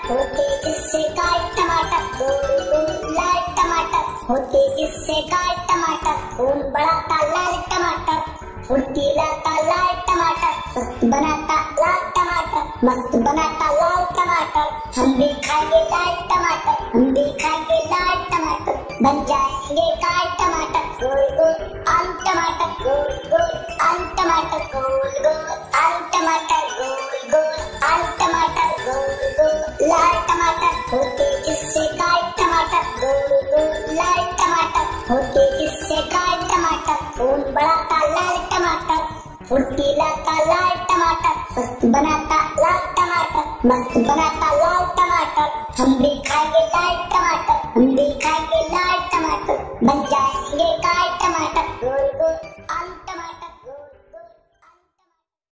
होते जिससे काए टमाटर, गोल गोल लाल टमाटर, होते जिससे काए टमाटर, खून बढ़ाता लाल टमाटर, फुर्तीला ता लाल टमाटर, स्वस्थ बनाता लाल टमाटर, मस्त बनाता लाल टमाटर, हम भी खाएंगे लाल टमाटर, हम भी खाएंगे लाल टमाटर, बन जाएंगे काए टमाटर, गोल गोल आलू टमाटर, गोल गोल आलू टमाटर, गोल गोल आलू टमाटर, गोल गोल आलू टमाटर, गोल गोल लाल टमाटर, होते जिससे काए टमाटर, गोल गोल लाल टमाटर, होते जिससे काए टमाटर, खून बढ़ाता लाल टमाटर, फुर्तीला ता लाल टमाटर, स्वस्थ बनाता लाल टमाटर, मस्त बनाता लाल टमाटर, हम भी खाएंगे